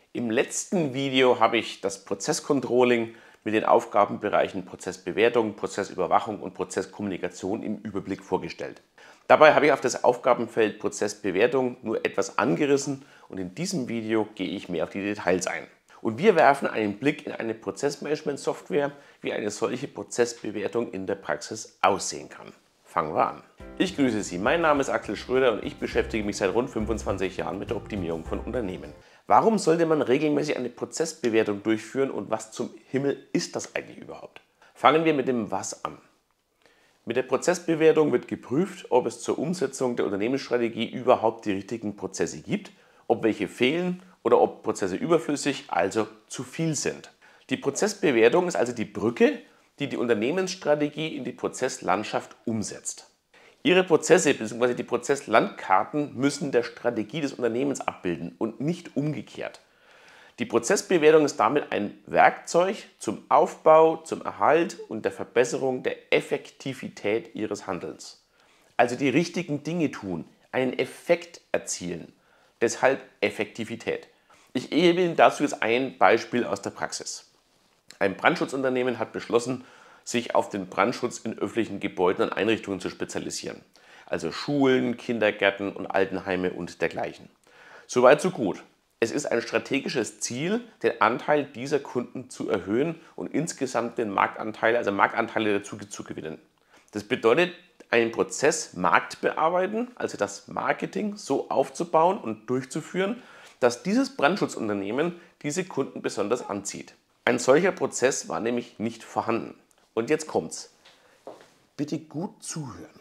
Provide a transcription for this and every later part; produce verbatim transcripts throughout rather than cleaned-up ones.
Im letzten Video habe ich das Prozesscontrolling mit den Aufgabenbereichen Prozessbewertung, Prozessüberwachung und Prozesskommunikation im Überblick vorgestellt. Dabei habe ich auf das Aufgabenfeld Prozessbewertung nur etwas angerissen und in diesem Video gehe ich mehr auf die Details ein. Und wir werfen einen Blick in eine Prozessmanagement-Software, wie eine solche Prozessbewertung in der Praxis aussehen kann. Fangen wir an. Ich grüße Sie, mein Name ist Axel Schröder und ich beschäftige mich seit rund fünfundzwanzig Jahren mit der Optimierung von Unternehmen. Warum sollte man regelmäßig eine Prozessbewertung durchführen und was zum Himmel ist das eigentlich überhaupt? Fangen wir mit dem Was an. Mit der Prozessbewertung wird geprüft, ob es zur Umsetzung der Unternehmensstrategie überhaupt die richtigen Prozesse gibt, ob welche fehlen oder ob Prozesse überflüssig, also zu viel sind. Die Prozessbewertung ist also die Brücke, die die Unternehmensstrategie in die Prozesslandschaft umsetzt. Ihre Prozesse bzw. die Prozesslandkarten müssen der Strategie des Unternehmens abbilden und nicht umgekehrt. Die Prozessbewertung ist damit ein Werkzeug zum Aufbau, zum Erhalt und der Verbesserung der Effektivität Ihres Handelns. Also die richtigen Dinge tun, einen Effekt erzielen. Deshalb Effektivität. Ich gebe Ihnen dazu jetzt ein Beispiel aus der Praxis. Ein Brandschutzunternehmen hat beschlossen, sich auf den Brandschutz in öffentlichen Gebäuden und Einrichtungen zu spezialisieren. Also Schulen, Kindergärten und Altenheime und dergleichen. Soweit so gut. Es ist ein strategisches Ziel, den Anteil dieser Kunden zu erhöhen und insgesamt den Marktanteil, also Marktanteile dazu zu gewinnen. Das bedeutet, einen Prozess Markt bearbeiten, also das Marketing so aufzubauen und durchzuführen, dass dieses Brandschutzunternehmen diese Kunden besonders anzieht. Ein solcher Prozess war nämlich nicht vorhanden. Und jetzt kommt's. Bitte gut zuhören.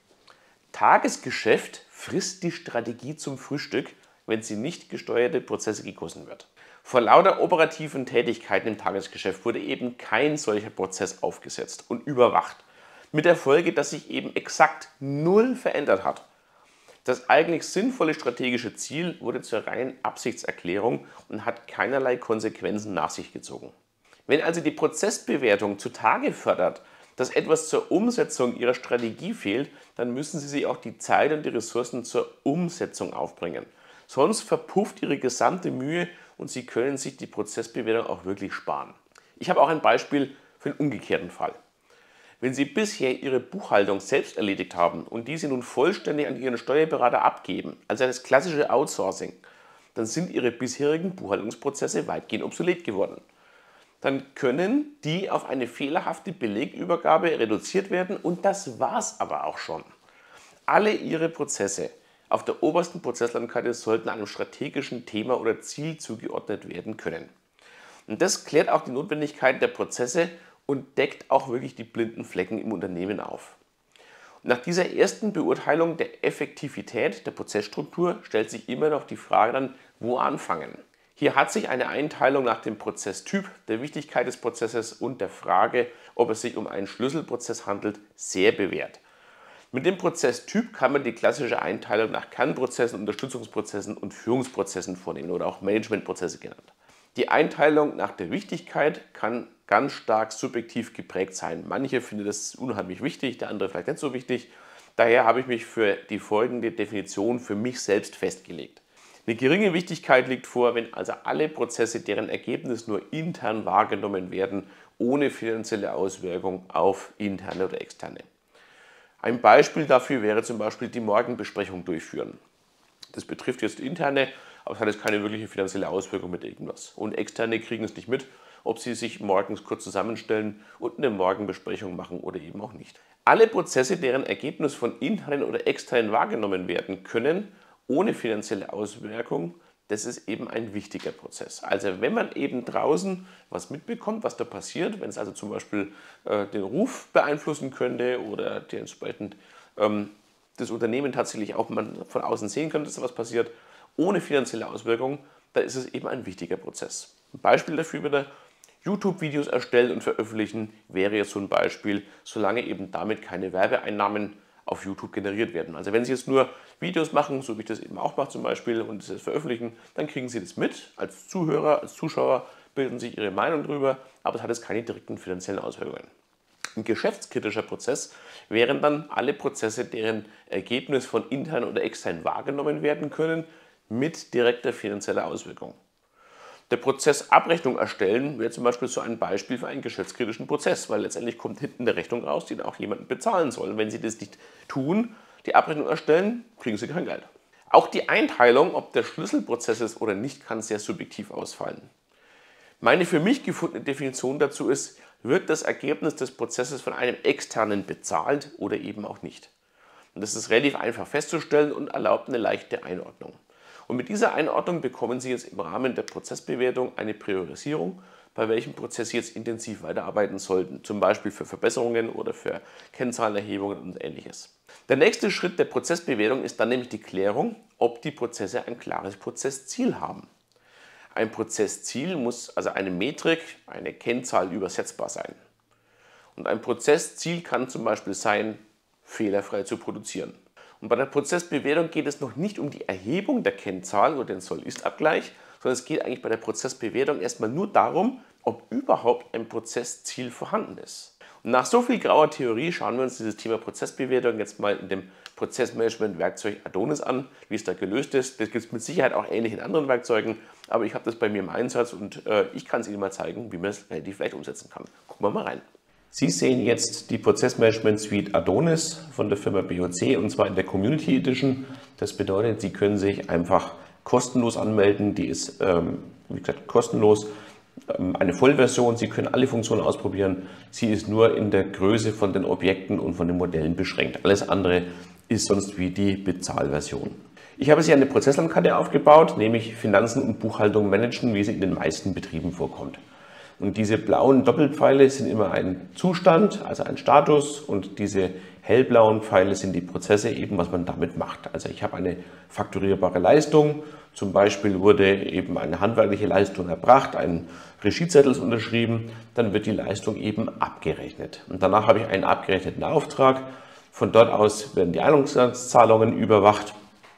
Tagesgeschäft frisst die Strategie zum Frühstück, wenn sie nicht gesteuerte Prozesse gegossen wird. Vor lauter operativen Tätigkeiten im Tagesgeschäft wurde eben kein solcher Prozess aufgesetzt und überwacht. Mit der Folge, dass sich eben exakt null verändert hat. Das eigentlich sinnvolle strategische Ziel wurde zur reinen Absichtserklärung und hat keinerlei Konsequenzen nach sich gezogen. Wenn also die Prozessbewertung zutage fördert, dass etwas zur Umsetzung Ihrer Strategie fehlt, dann müssen Sie sich auch die Zeit und die Ressourcen zur Umsetzung aufbringen. Sonst verpufft Ihre gesamte Mühe und Sie können sich die Prozessbewertung auch wirklich sparen. Ich habe auch ein Beispiel für den umgekehrten Fall. Wenn Sie bisher Ihre Buchhaltung selbst erledigt haben und diese nun vollständig an Ihren Steuerberater abgeben, also das klassische Outsourcing, dann sind Ihre bisherigen Buchhaltungsprozesse weitgehend obsolet geworden. Dann können die auf eine fehlerhafte Belegübergabe reduziert werden und das war's aber auch schon. Alle Ihre Prozesse auf der obersten Prozesslandkarte sollten einem strategischen Thema oder Ziel zugeordnet werden können. Und das klärt auch die Notwendigkeit der Prozesse und deckt auch wirklich die blinden Flecken im Unternehmen auf. Und nach dieser ersten Beurteilung der Effektivität der Prozessstruktur stellt sich immer noch die Frage dann, wo anfangen. Hier hat sich eine Einteilung nach dem Prozesstyp, der Wichtigkeit des Prozesses und der Frage, ob es sich um einen Schlüsselprozess handelt, sehr bewährt. Mit dem Prozesstyp kann man die klassische Einteilung nach Kernprozessen, Unterstützungsprozessen und Führungsprozessen vornehmen oder auch Managementprozesse genannt. Die Einteilung nach der Wichtigkeit kann ganz stark subjektiv geprägt sein. Manche finden das unheimlich wichtig, der andere vielleicht nicht so wichtig. Daher habe ich mich für die folgende Definition für mich selbst festgelegt. Eine geringe Wichtigkeit liegt vor, wenn also alle Prozesse, deren Ergebnis nur intern wahrgenommen werden, ohne finanzielle Auswirkung auf interne oder externe. Ein Beispiel dafür wäre zum Beispiel die Morgenbesprechung durchführen. Das betrifft jetzt interne, aber es hat jetzt keine wirkliche finanzielle Auswirkung mit irgendwas. Und externe kriegen es nicht mit, ob sie sich morgens kurz zusammenstellen und eine Morgenbesprechung machen oder eben auch nicht. Alle Prozesse, deren Ergebnis von internen oder externen wahrgenommen werden können, ohne finanzielle Auswirkung, das ist eben ein wichtiger Prozess. Also wenn man eben draußen was mitbekommt, was da passiert, wenn es also zum Beispiel äh, den Ruf beeinflussen könnte oder dementsprechend ähm, das Unternehmen tatsächlich auch man von außen sehen könnte, dass da was passiert, ohne finanzielle Auswirkung, dann ist es eben ein wichtiger Prozess. Ein Beispiel dafür wieder, YouTube-Videos erstellen und veröffentlichen wäre jetzt so ein Beispiel, solange eben damit keine Werbeeinnahmen auf YouTube generiert werden. Also wenn Sie jetzt nur Videos machen, so wie ich das eben auch mache zum Beispiel, und das veröffentlichen, dann kriegen Sie das mit. Als Zuhörer, als Zuschauer bilden sich Ihre Meinung darüber, aber es hat jetzt keine direkten finanziellen Auswirkungen. Ein geschäftskritischer Prozess wären dann alle Prozesse, deren Ergebnis von intern oder extern wahrgenommen werden können, mit direkter finanzieller Auswirkung. Der Prozess Abrechnung erstellen wäre zum Beispiel so ein Beispiel für einen geschäftskritischen Prozess, weil letztendlich kommt hinten eine Rechnung raus, die dann auch jemanden bezahlen soll. Wenn Sie das nicht tun, die Abrechnung erstellen, kriegen Sie kein Geld. Auch die Einteilung, ob der Schlüsselprozess ist oder nicht, kann sehr subjektiv ausfallen. Meine für mich gefundene Definition dazu ist, wird das Ergebnis des Prozesses von einem Externen bezahlt oder eben auch nicht. Und das ist relativ einfach festzustellen und erlaubt eine leichte Einordnung. Und mit dieser Einordnung bekommen Sie jetzt im Rahmen der Prozessbewertung eine Priorisierung, bei welchem Prozess Sie jetzt intensiv weiterarbeiten sollten, zum Beispiel für Verbesserungen oder für Kennzahlenerhebungen und Ähnliches. Der nächste Schritt der Prozessbewertung ist dann nämlich die Klärung, ob die Prozesse ein klares Prozessziel haben. Ein Prozessziel muss also eine Metrik, eine Kennzahl übersetzbar sein. Und ein Prozessziel kann zum Beispiel sein, fehlerfrei zu produzieren. Und bei der Prozessbewertung geht es noch nicht um die Erhebung der Kennzahl oder den Soll-Ist-Abgleich, sondern es geht eigentlich bei der Prozessbewertung erstmal nur darum, ob überhaupt ein Prozessziel vorhanden ist. Und nach so viel grauer Theorie schauen wir uns dieses Thema Prozessbewertung jetzt mal in dem Prozessmanagement-Werkzeug Adonis an, wie es da gelöst ist. Das gibt es mit Sicherheit auch ähnlich in anderen Werkzeugen, aber ich habe das bei mir im Einsatz und äh, ich kann es Ihnen mal zeigen, wie man es relativ leicht umsetzen kann. Gucken wir mal rein. Sie sehen jetzt die Prozessmanagement Suite Adonis von der Firma B O C und zwar in der Community Edition. Das bedeutet, Sie können sich einfach kostenlos anmelden. Die ist, ähm, wie gesagt, kostenlos. Ähm, eine Vollversion. Sie können alle Funktionen ausprobieren. Sie ist nur in der Größe von den Objekten und von den Modellen beschränkt. Alles andere ist sonst wie die Bezahlversion. Ich habe hier eine Prozesslandkarte aufgebaut, nämlich Finanzen und Buchhaltung managen, wie sie in den meisten Betrieben vorkommt. Und diese blauen Doppelpfeile sind immer ein Zustand, also ein Status, und diese hellblauen Pfeile sind die Prozesse, eben was man damit macht. Also ich habe eine fakturierbare Leistung, zum Beispiel wurde eben eine handwerkliche Leistung erbracht, ein Regiezettel ist unterschrieben, dann wird die Leistung eben abgerechnet. Und danach habe ich einen abgerechneten Auftrag, von dort aus werden die Eingangszahlungen überwacht.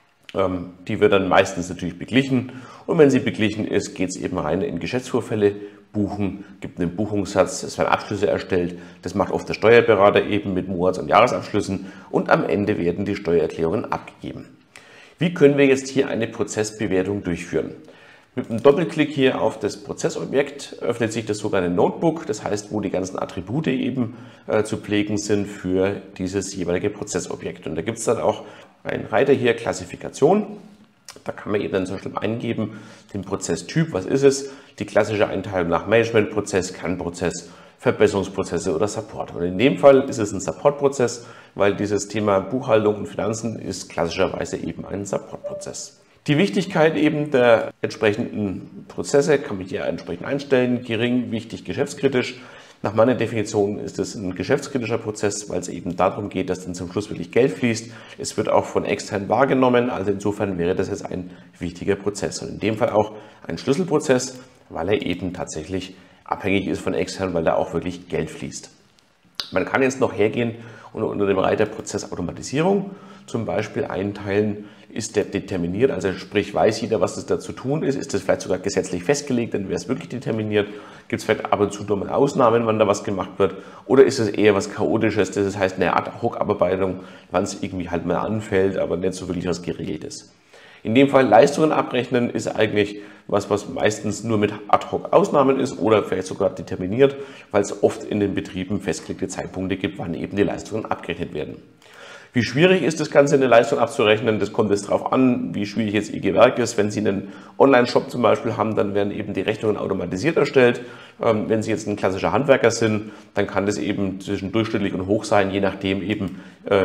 Die wird dann meistens natürlich beglichen und wenn sie beglichen ist, geht es eben rein in Geschäftsvorfälle, buchen, gibt einen Buchungssatz, es werden Abschlüsse erstellt, das macht oft der Steuerberater eben mit Monats- und Jahresabschlüssen und am Ende werden die Steuererklärungen abgegeben. Wie können wir jetzt hier eine Prozessbewertung durchführen? Mit einem Doppelklick hier auf das Prozessobjekt öffnet sich das sogenannte Notebook, das heißt, wo die ganzen Attribute eben äh, zu pflegen sind für dieses jeweilige Prozessobjekt. Und da gibt es dann auch einen Reiter hier, Klassifikation. Da kann man eben dann zum Beispiel eingeben, den Prozesstyp, was ist es, die klassische Einteilung nach Managementprozess, Kernprozess, Verbesserungsprozesse oder Support. Und in dem Fall ist es ein Supportprozess, weil dieses Thema Buchhaltung und Finanzen ist klassischerweise eben ein Supportprozess. Die Wichtigkeit eben der entsprechenden Prozesse kann man hier entsprechend einstellen, gering, wichtig, geschäftskritisch. Nach meiner Definition ist es ein geschäftskritischer Prozess, weil es eben darum geht, dass dann zum Schluss wirklich Geld fließt. Es wird auch von extern wahrgenommen, also insofern wäre das jetzt ein wichtiger Prozess. Und in dem Fall auch ein Schlüsselprozess, weil er eben tatsächlich abhängig ist von extern, weil da auch wirklich Geld fließt. Man kann jetzt noch hergehen und unter dem Reiter Prozessautomatisierung zum Beispiel einteilen, ist der determiniert, also sprich weiß jeder, was das da zu tun ist, ist das vielleicht sogar gesetzlich festgelegt, dann wäre es wirklich determiniert, gibt es vielleicht ab und zu dumme Ausnahmen, wann da was gemacht wird, oder ist es eher was Chaotisches, das heißt eine Ad-Hoc-Abarbeitung, wann es irgendwie halt mal anfällt, aber nicht so wirklich was Geregeltes. In dem Fall Leistungen abrechnen ist eigentlich was, was meistens nur mit Ad-Hoc-Ausnahmen ist oder vielleicht sogar determiniert, weil es oft in den Betrieben festgelegte Zeitpunkte gibt, wann eben die Leistungen abgerechnet werden. Wie schwierig ist das Ganze, eine Leistung abzurechnen? Das kommt jetzt darauf an, wie schwierig jetzt Ihr Gewerk ist. Wenn Sie einen Online-Shop zum Beispiel haben, dann werden eben die Rechnungen automatisiert erstellt. Wenn Sie jetzt ein klassischer Handwerker sind, dann kann das eben zwischen durchschnittlich und hoch sein, je nachdem eben,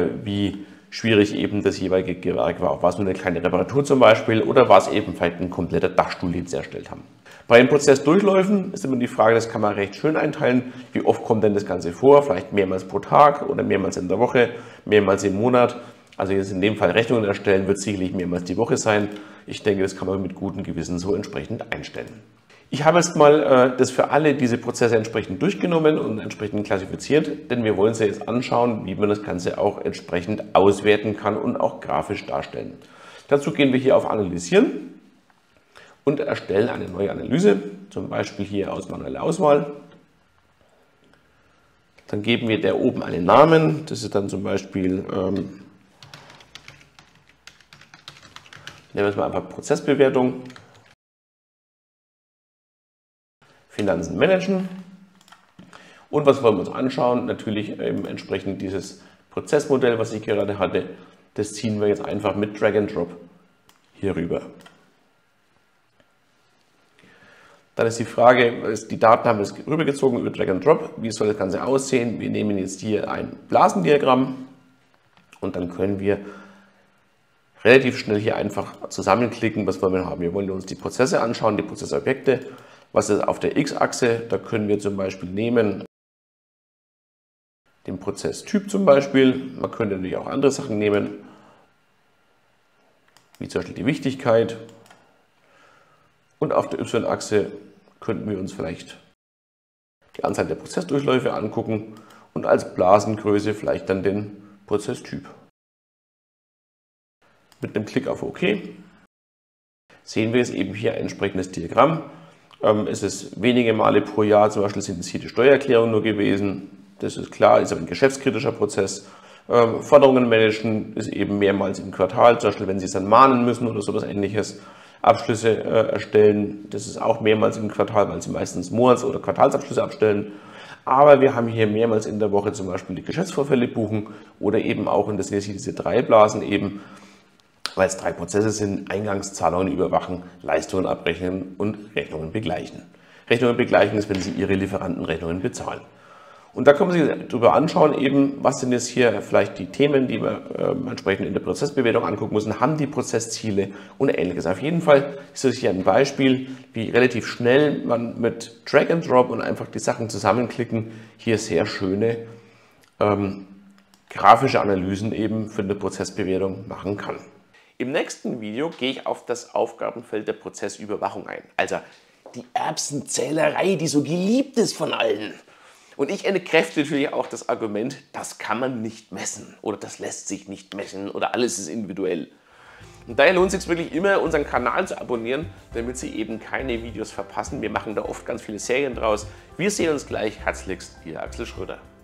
wie schwierig eben das jeweilige Gewerk war. War es nur eine kleine Reparatur zum Beispiel oder war es eben vielleicht ein kompletter Dachstuhl, den Sie erstellt haben. Bei den Prozessdurchläufen ist immer die Frage, das kann man recht schön einteilen, wie oft kommt denn das Ganze vor, vielleicht mehrmals pro Tag oder mehrmals in der Woche, mehrmals im Monat. Also jetzt in dem Fall Rechnungen erstellen wird sicherlich mehrmals die Woche sein. Ich denke, das kann man mit gutem Gewissen so entsprechend einstellen. Ich habe jetzt mal äh, das für alle diese Prozesse entsprechend durchgenommen und entsprechend klassifiziert, denn wir wollen uns ja jetzt anschauen, wie man das Ganze auch entsprechend auswerten kann und auch grafisch darstellen. Dazu gehen wir hier auf Analysieren und erstellen eine neue Analyse, zum Beispiel hier aus manuelle Auswahl. Dann geben wir der oben einen Namen, das ist dann zum Beispiel, ähm, nehmen wir es mal einfach Prozessbewertung. Finanzen managen. Und was wollen wir uns anschauen? Natürlich eben entsprechend dieses Prozessmodell, was ich gerade hatte. Das ziehen wir jetzt einfach mit Drag and Drop hier rüber. Dann ist die Frage, die Daten haben wir jetzt rübergezogen über Drag and Drop. Wie soll das Ganze aussehen? Wir nehmen jetzt hier ein Blasendiagramm und dann können wir relativ schnell hier einfach zusammenklicken, was wollen wir haben. Wir wollen uns die Prozesse anschauen, die Prozessobjekte. Was ist auf der X-Achse? Da können wir zum Beispiel nehmen den Prozesstyp zum Beispiel. Man könnte natürlich auch andere Sachen nehmen, wie zum Beispiel die Wichtigkeit. Und auf der Y-Achse könnten wir uns vielleicht die Anzahl der Prozessdurchläufe angucken und als Blasengröße vielleicht dann den Prozesstyp. Mit einem Klick auf OK sehen wir jetzt eben hier ein entsprechendes Diagramm. Ähm, es ist wenige Male pro Jahr, zum Beispiel sind es hier die Steuererklärungen nur gewesen. Das ist klar, ist aber ein geschäftskritischer Prozess. Ähm, Forderungen managen ist eben mehrmals im Quartal, zum Beispiel wenn Sie es dann mahnen müssen oder sowas Ähnliches. Abschlüsse äh, erstellen, das ist auch mehrmals im Quartal, weil Sie meistens Monats- oder Quartalsabschlüsse abstellen. Aber wir haben hier mehrmals in der Woche zum Beispiel die Geschäftsvorfälle buchen oder eben auch, und das sind jetzt hier diese drei Blasen eben, weil es drei Prozesse sind, Eingangszahlungen überwachen, Leistungen abrechnen und Rechnungen begleichen. Rechnungen begleichen ist, wenn Sie Ihre Lieferantenrechnungen bezahlen. Und da können wir sich darüber anschauen, eben, was sind jetzt hier vielleicht die Themen, die wir äh, entsprechend in der Prozessbewertung angucken müssen, haben die Prozessziele und Ähnliches. Auf jeden Fall ist das hier ein Beispiel, wie relativ schnell man mit Drag and Drop und einfach die Sachen zusammenklicken hier sehr schöne ähm, grafische Analysen eben für eine Prozessbewertung machen kann. Im nächsten Video gehe ich auf das Aufgabenfeld der Prozessüberwachung ein. Also die Erbsenzählerei, die so geliebt ist von allen. Und ich entkräfte natürlich auch das Argument, das kann man nicht messen oder das lässt sich nicht messen oder alles ist individuell. Und daher lohnt es sich wirklich immer, unseren Kanal zu abonnieren, damit Sie eben keine Videos verpassen. Wir machen da oft ganz viele Serien draus. Wir sehen uns gleich. Herzlichst, Ihr Axel Schröder.